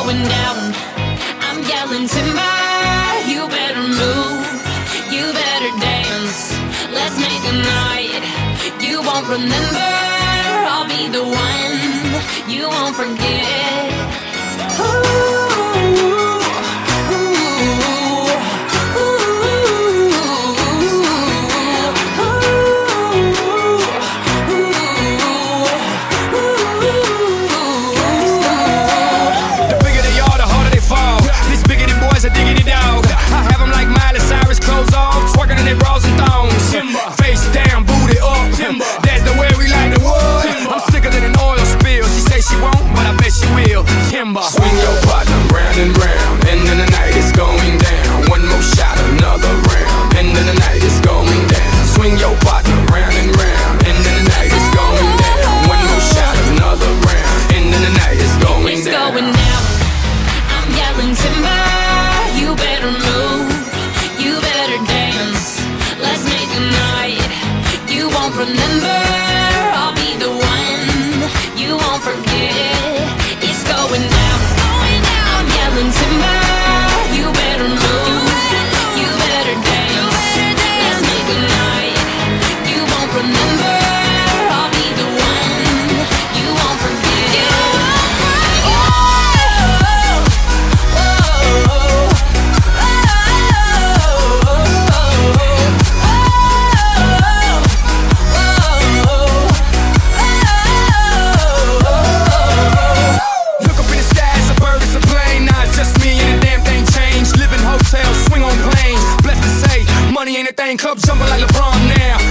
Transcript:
going down. I'm yelling timber, you better move, you better dance. Let's make a night you won't remember. I'll be the one you won't forget. Face down, booty up, timber. That's the way we like the wood. I'm sicker than an oil spill. She say she won't, but I bet she will. Timber. Swing your partner round and round, and then the night is going down. One more shot, another round, and then the night is going down. Swing your partner round and round, and then the night is going down. One more shot, another round, and then the night is going down. It's going down. I'm yelling timber, you better move, you better dance. Let's make a night you won't remember. I'll be the one you won't forget. It's going down. I'm yelling timber, you better move, you better dance. Let's make a night you won't remember. I'll be the one you won't forget. Swing on planes, blessed to say, money ain't a thing. Club jumping like LeBron now.